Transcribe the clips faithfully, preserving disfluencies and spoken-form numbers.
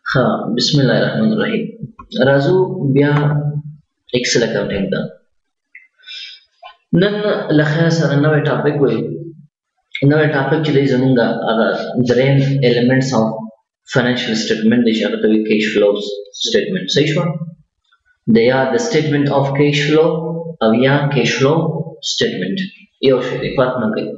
ها بسم الله الرحمن الرحیم راځو بیا ایکسل اکاونټینګ ته نن له خیر سره نوې ټاپک وایي نوې ټاپک چې دی زمونږ هغه دریم ایلیمنټس آف فاینانشل سټیټمنټ دی چې هغه ته وایي کیش فلو سټیټمنټ صحیح شوه د یا د سټیټمنټ آف کیش فلو او یا کیش فلو سټیټمنټ یو شی دی فرق نه کوي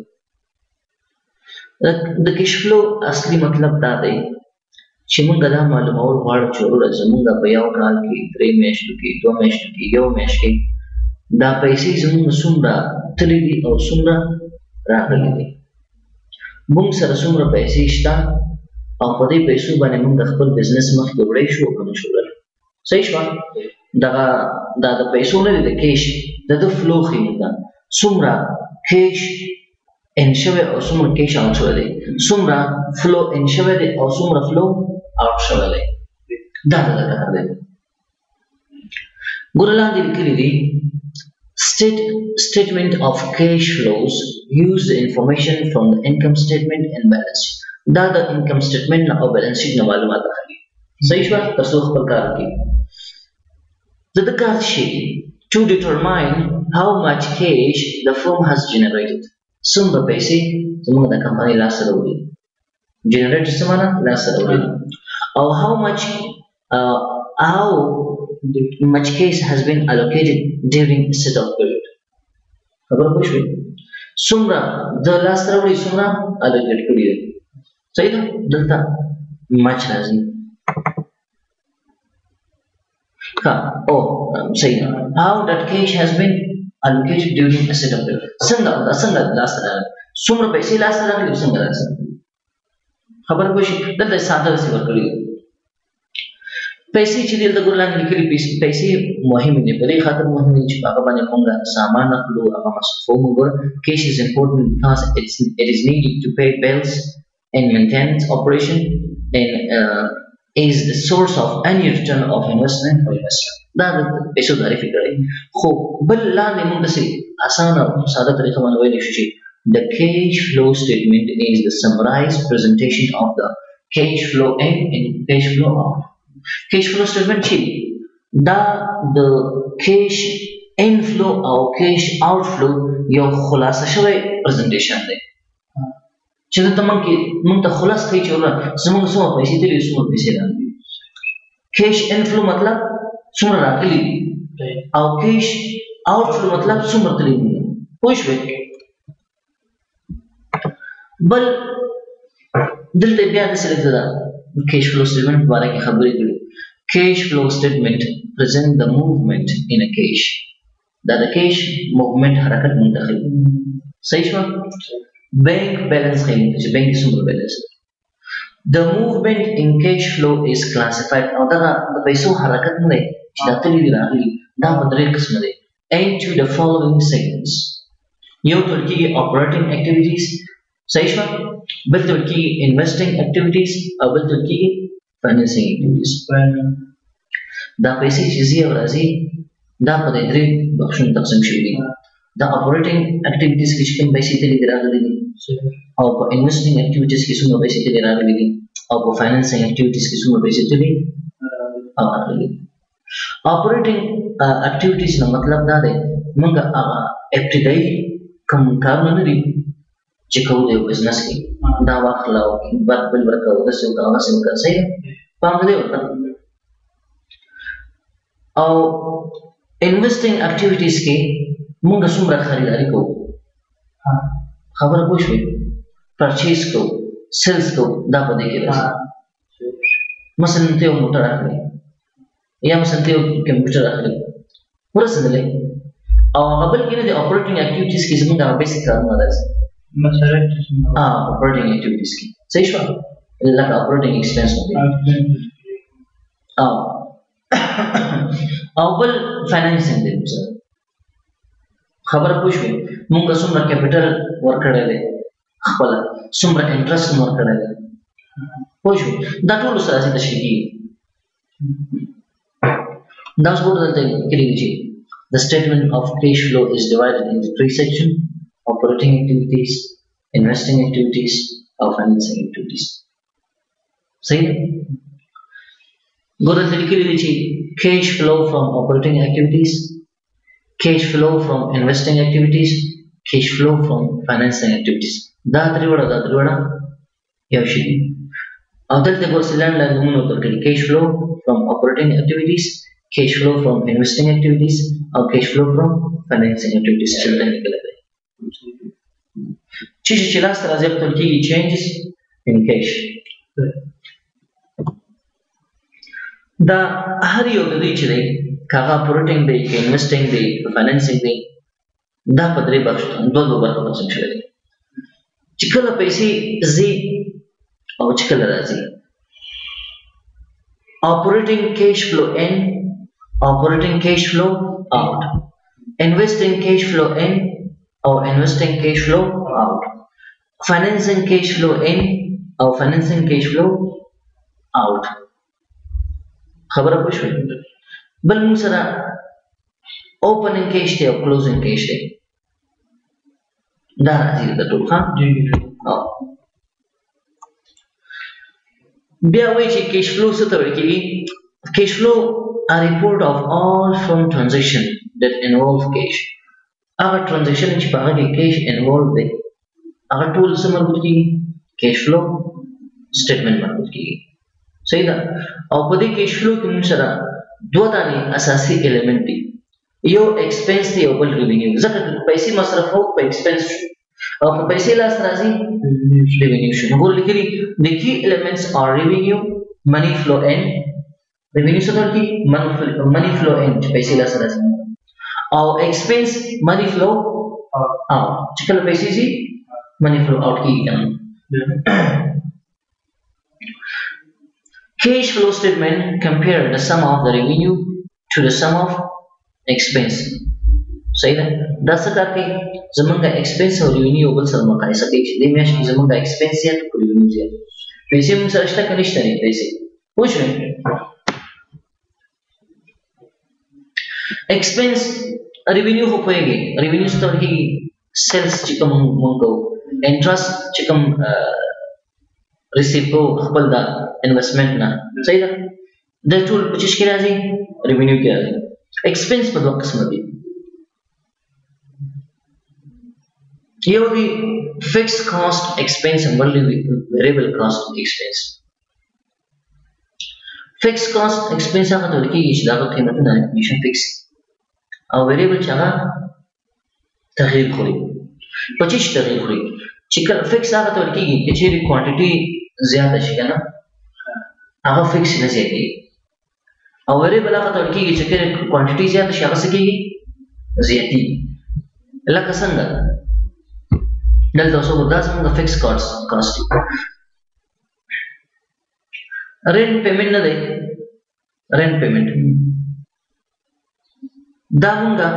د کیش فلو اصلي مطلب دا دی چې موږ دا معلومول غواړو چې وروره زموږ په یو کال کې درې میاشتو کې دوه میاشتو کې یو میاشت کې دا پیسې زموږ څومره تللي دي او څومره راغلي دي موږ سره څومره پیسې شته او په دې پیسو باندې موږ خپل بزنس مخکې وړی شو که نه شو وړلی صحیح شوه دغه دا د پیسو نه دی د کیش د ده فلو ښیي موږ ته څومره کیش ان شوی او څومره کیش آوټ شوی دی څومره فلو ان شوی دی او څومره فلو آوټ شوی دی دا د ده کار دی ګوره لاندې لیکلي دي state statement of cash flows use the information from the income statement and balance sheet دا د income statement نه او balance sheet نه معلومات اخلي صحیح شوه تر څو خپل کار وکړي د ده کار شي to determine how much cash the firm has generated څومره پیسې زموږ د کمپنۍ لاسته راوړي جنریټ څه معنا لاسته راوړي او how much uh, how much cash has been allocated during a set of period خبره پوه شوې څومره د لاسته راوړي څومره الوکیټ کړي دي صحیح ده دلته مچ راځي ها او صحیح ده how that cash has been allocated during a set of period څنګه څنګه لاسته راغلي څومره پیسې لاسته راغلي څنګه راځي خبره پوه شي دلته ساده داسې ورکړي پیسې چې دلته ګور لاندې لیکلي پیسې مهمې دي په دې خاطر مهمې دي چې په هغه باندې موږ سامان اخلو هغه مصرفو موږ ګوره cash is important because it's, it is needed to pay bills and maintenance operation and uh, is the source of any return of investment for investor دا د پیسو تعریفي کړی خو بل لاندې موږ داسې اسانه ساده طریقه باندې ویلی شو چې the cash flow statement is the summarized presentation of the cash flow in and cash flow out cash flow statement چې دا د cash inflow او cash outflow یو خلاصه شوی presentation دی چې دلته موږ موږ ته خلاص کوي چې وروره زموږ څومره پیسې تللي څومره پیسې راغلي cash inflow مطلب څومره راغلي دي او cash outflow مطلب څومره تللي دي پوه شوې بل دلته بیا داسې لیکل ده cash flow statement په باره کې خبرې کړي cash flow statement present the movement in a cash دا د cash movement حرکت منتخب صحیح شوه bank balance ښیي چې بانک کې څومره بیلنس the movement in cash flow is classified او دغه د پیسو حرکت نه دی چې دا تللي دي راغلي دا په درې قسمه دی into the following segments یو ټول کېږي operating activities صحیح شوه بل ټول کېږي investing activities او بل ټول کېږي financing activities دا پیسې چې ځي او راځي دا په دې درې بخشونو تقسیم شوي دي دا operating activities کې چې کوم پیسې تللي دي راغلي دي او په investing activities کې څومره پیسې تللي راغلي دي او په financing activities کې څومره پیسې تللي او راغلي دي operating uh, activities نو مطلب دا دی موږ هغه ابتدایي کوم کارونه نه دي چې کوو د بزنس کې دا واخله او بل بل ورکوو داسې وکړه هغسې وکړه صحیح ده پام دې ورته او investing activities کې موږ څومره خریداري کوو خبره پوه شوې پرچیز کوو سیلز کوو دا په دې کې راځي مثلا ته یو موټر اخلي یا مثلا ته یو کمپیوټر اخلي ورسېدلی او هغه بل کې نه د operating activities کې زموږ هغه بیسیک کارونه راځي مثلا operating activities کې صحیح شوه لکه operating expense او او بل فاینانسینګ دی خبره پوه شوې موږ څومره کیپیټل ورکړی دی خپله څومره انټرسټ مو ورکړی دی پوه شوې دا ټول سره هسې تشریح کېږي دا اوس ګوره دلته لیکلي دي چې the statement of cash flow is divided into three sections operating activities investing activities or financing activities صحیح ګوره لیکلي دي چې cash flow from operating activities, cash flow from investing activities, cash flow from financing activities. دا درې وړه دا درې وړه یو شي دي. او دلته ګور سیلانډ لاندې نومونه ورکړي cash flow from operating activities, cash flow from investing activities او cash flow from financing activities چې دلته لیکل دي. چې چې لاس ته راځي په کې changes in cash. دا هر یو د دې چې دی کاغه operating دی که investing دی که financing دی دا په درې برخو دوه دوه برخو تقسیم شوی دی. چې کله پیسې ځي او چې کله راځي. Operating cash flow in, operating cash flow out. Investing cash flow in or investing cash flow out. Financing cash flow in or financing cash flow out. خبره پوه شوې؟ بل موږ سره opening cash دی او closing cash دی. دا راځي د ټول ښه؟ بیا وایي چې cash flow څه ته ویل کېږي؟ Cash flow a report of all firm transaction that involve cash. هغه transaction چې په هغه کې cash involved دی هغه ټول څه مربوط کېږي؟ cash flow statement مربوط کېږي. صحیح ده؟ او په دې cash flow کې موږ سره دوه دانې اساسي element دي. یو expense دی او بل revenue. ځکه پیسې مصرف او په expense شو او په پیسې لاس راځي revenue شو. نو ګور لیکلي the key elements are revenue, money flow in. revenue څه ته وایي؟ money flow in چې پیسې لاس راځي. او expense money flow out چې کله پیسې ځي money flow out کېږي کنه. Cash flow statement compare the sum of the revenue to the sum of expense. صحیح ده؟ دا څه کار کوي؟ زمونږه expense او revenue بل سره مقایسه کوي چې دې میاشت کې زمونږه expense زیات او revenue زیات. پیسې موږ سره شته که نشته نه پیسې؟ پوه شوې؟ expense revenue خو پوهېږي. revenue څه ته ویل کېږي؟ sales چې کوم مونږ کوو. interest چې کوم ریسیو کوو خپل د انویسټمنټ نه. صحیح ده؟ دا ټول په څه کې راځي؟ revenue کې راځي. expense په دوه قسمه دي. یو دی fixed cost expense and بل دی variable cost expense. fixed cost expense هغه ته ویل کېږي چې د هغه قیمتونه همیشه فکس او variable چې هغه تغییر خوري. په څه شي تغییر خوري؟ چې کله فکس هغه ته ویل کېږي چې چېرې کوانټیټي زیاته شي که نه هغه فکس نه زیاتېږي. او variable هغه ته ویل کېږي چې کله کوانټیټي زیاته شي هغه څه کېږي؟ زیاتېږي. لکه څنګه؟ دلته اوس وګورئ دا زموږ فکس کاسټ کاسټ دی. رینټ پیمنټ نه دی. رینټ پیمنټ دا مونږه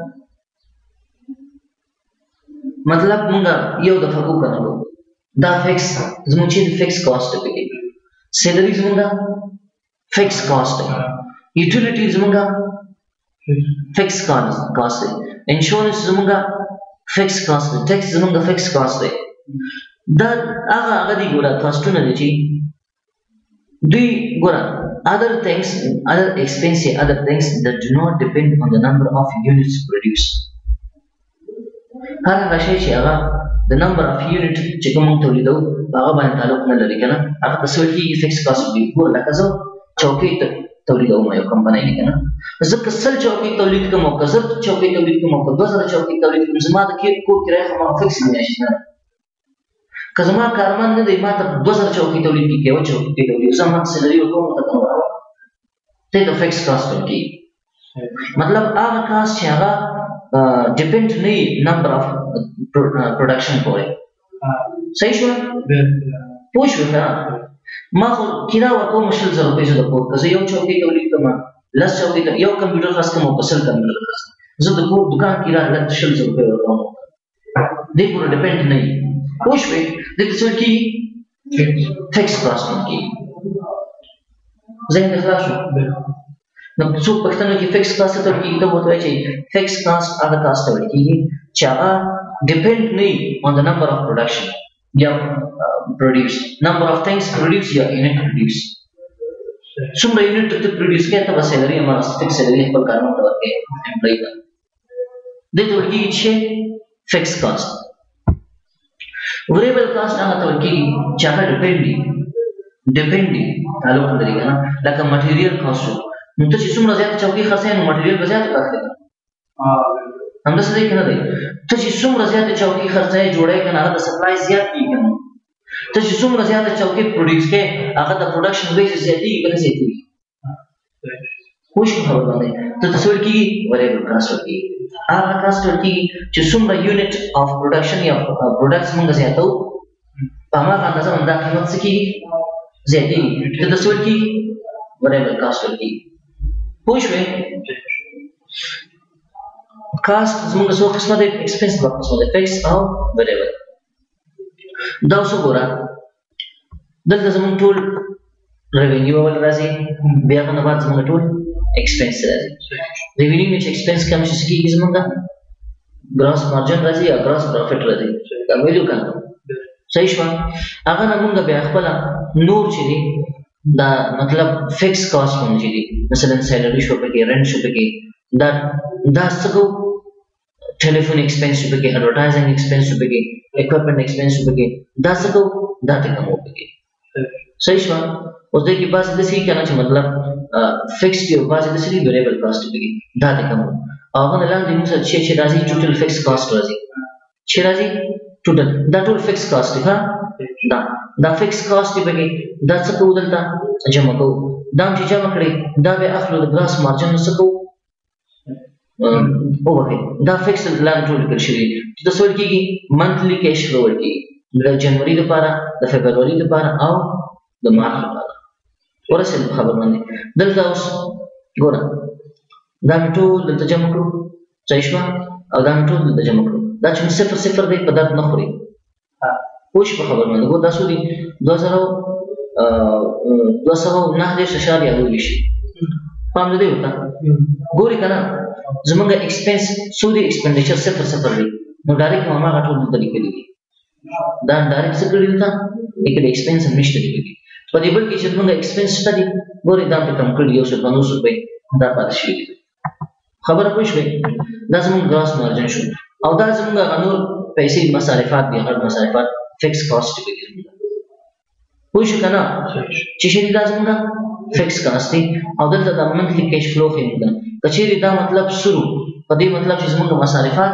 مطلب مونږه یو دفعه وکړو دا فکس زموږ چې فکس کاسټ دی. سیلری زموږه فکس کاسټ دی. یوټیلیټی زموږه فکس کاسټ دی. انشورنس زموږه فکس کاسټ دی. ټیکس زموږه فکس کاسټ دی. دا هغه هغه دی ګوره کاسټونه دي چې دوی ګوره other things other expenses other things that do not depend on the number of units produced. هر هغه شی چې هغه د نمبر اف یونټ چې کوم تولیدو هغه باندې تعلق نه لري کنه هغه تسویل کېږي فکس کاسټ دی. ګوره لکه زه چوکۍ تولیدوم یو کمپنۍ کې کنه زه که سل چوکۍ تولید کوم او که زر چوکۍ تولید کوم او که دوه زره چوکۍ تولید کوم زما د کور کرایه خو ما فکس میاشت نه که زما کارمند نه دی ما ته دوه زره چوکۍ تولید کړي یوه چوکۍ تولید زما سیلري ورکوم ورته کوم ته ته فکس کاسټ ویل کېږي. مطلب هغه کاسټ چې هغه ډیپینډ نه وي نمبر اف پروډکشن پورې. صحیح شوه؟ پوه شوې که ما خو کرایه ورکوم شل زره روپۍ زه د کور که زه یو چوکۍ تولید کوم لس چوکۍ یو کمپیوټر خلاص کوم او که سل کمپیوټر خلاص کوم زه د کور دوکان کرایه لږ شل زره روپۍ ورکوم. دې پورې ډیپینډ نه وي. پوه شوې؟ دې ته څه ویل کېږي؟ فکس کاسټ ویل کېږي. ذهن دې خلاص شو؟ نو څوک پښتنو کې فکس کاسټ ته ویل کېږي ته ورته وایي چې فکس کاسټ هغه کاسټ ته ویل کېږي چې هغه ډیپینډ نه وي on the number of production یا produce number of things produce یا unit produce. څومره یونټ ته پروډوس کوي ته به سیلري امر فکس سیلري خپل کارونه ته ورکړي امپلوي ته دې ته ورکړي چې فکس کاست وریبل کاست هغه ته ورکړي چې هغه ډیپند دي ډیپند دي تعلق لري کنه لکه مټیریل کاست نو ته چې څومره زیات چوکۍ خرڅې نو مټیریل به زیات کاست لري همداسې دی که نه دی ته چې څومره زیاته چوکۍ خرڅوې جوړوې که نه هغه د سپلای زیات کېږي که نه ته چې څومره زیاته چوکۍ پروډیوس کوې هغه د پروډکشن ویج زیاتېږي که نه زیاتېږي پوه شو خبر باندې ته ته څه ورکېږي وریبل کاسټ ورکېږي هغه کاسټ ورکېږي چې څومره یونټ اف پروډکشن یا پروډکټس موږ زیاتوو په هماغه اندازه باندې دا قیمت څه کېږي زیاتېږي ته ته څه ورکېږي وریبل کاسټ ورکېږي پوه شوې کاست زموږ څو قسمه دی ایکسپنس دوه قسمه دی فکس او وریبل دا اوس وګوره دلته زموږ ټول ریونیو اول راځي بیا هغه نه بعد زموږ ټول ایکسپنس راځي ریونیو نه چې ایکسپنس کم شي څه کېږي زموږ ګراس مارجن راځي یا ګراس پروفیټ راځي دا ویلو کنه صحیح شو هغه نه موږ بیا خپل نور چې دی دا مطلب فکس کاست مونږ چې دی مثلا سیلري شو پکې رنټ شو پکې دا دا څه کو ټلیفون ایکسپنس شو پکې اډورټایزینګ ایکسپنس شو پکې اکوپمنٹ ایکسپنس شو پکې دا څه کو دا ته کوم پکې صحیح شو اوس دې کې بس د سی کنه چې مطلب فکس دی او بس د سی ویریبل کاست پکې دا ته کوم هغه نه لاندې موږ چې چې راځي ټوټل فکس کاست راځي چې راځي ټوټل دا ټول فکس کاست دی ها دا دا فکس کاست پکې دا څه کو دلته جمع کو دا چې جمع کړي دا به اخلو د ګراس مارجن څه کو اوه دا فکس پلان ټول کړی شوی چې د څور کېږي منثلی کیش فلو ورکېږي د جنوري لپاره د فبروري لپاره او د مارچ لپاره ورسېد خبر باندې دلته اوس ګوره دا مې ټول دلته جمع کړو صحیح شوه او دا مې ټول دلته جمع کړو دا چې صفر صفر دی په درد نه خوري پوه شو په خبر باندې ګوره دا څو دي دوه زره دوه سوه نهه دېرش اشاریه اووه ویشت پام دې ورته ګورې که نه زمونږ ایکسپنس څو دی ایکسپنډیچر صفر صفر دی نو ډایرکټ مو هماغه ټول دلته لیکلي دي دا ډایرکټ څه کړي دلته لیکلي ایکسپنس هم نشته لیکلي په دې بل کې چې زمونږ ایکسپنس شته دي ګورې دا پرې کم کړي یو سل پنځوس روپۍ دا پاتې شوي دي خبره پوه شوې دا زمونږ ګراس مارجن شو او دا زمونږ هغه نور پیسې مصارفات دي هغه مصارفات فکس کاسټ دي پوه شو که نه چې شي دا زمونږ فکس کاست دی او دلته دا منثلی کیش فلو ښیي موږ که چیرې دا مطلب سرو په دې مطلب چې زمونږ مصارفات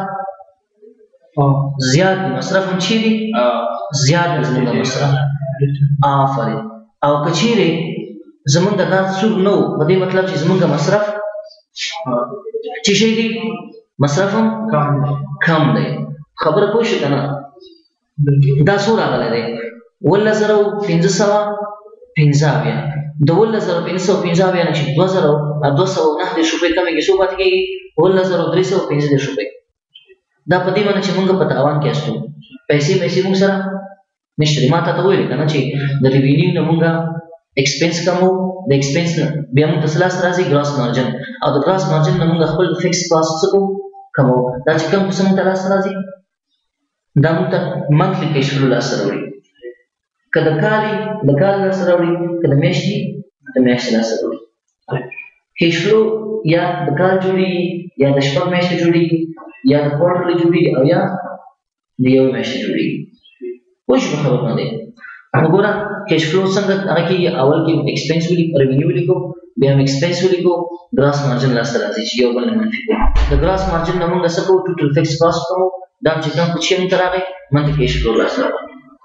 زیات دي مصرف هم چې دي زیات دي زمونږ مصرف آفرین او که چیرې زمونږ دا سور نه و په دې مطلب چې زمونږ مصرف چې شي دي مصرف هم کم دی خبره پوه شو که نه دا څو راغلی دی اوولس زره پنځه سوه پنځه اویا د اوولس زره پنځه سوه پنځه اویا نه چې دوه زره دوه سوه نهه دېرش روپۍ کمېږي څو پاتې کېږي اوولس زره درې سوه پنځه دېرش روپۍ دا په دې باندې چې موږ په تاوان کې استو پیسې پیسې موږ سره نشته دي ما تا ته ویلې که نه چې د ریوینیو نه موږ ایکسپنس کمو د ایکسپنس نه بیا موږ ته څه لاسته راځي ګراس مارجن او د ګراس مارجن نه موږ خپل فکس کاست څه کوو کمو دا چې کم څه موږ ته لاسته راځي دا موږ ته منثلی کیش فلو لاسته راوړي که د کالي د کال لاسته راوړي که د میاشتې د میاشتې لاسته راوړي کیش فلو یا د کال جوړېږي یا د شپږ میاشتې جوړېږي یا د کوارټرلي جوړېږي او یا د یو میاشتې جوړېږي پوه شو په خبر باندې نو ګوره کیش فلو څنګه هغه کېږي اول کې ایکسپنس ولیکو ریونیو ولیکو بیا هم ایکسپنس ولیکو ګراس مارجن لاسته راځي چې یو بل نه منفي کوو د ګراس مارجن نه موږ څه کوو ټوټل فکس کاسټ کوو دا چې کوم کوچي موږ ته راغی منفي کیش فلو لاسته راغی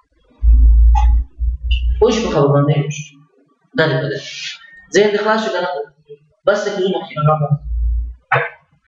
پوه شو په خبر باندې دا دی په دی ذهن دې خلاص شو که نه بس ته که ځو مخکې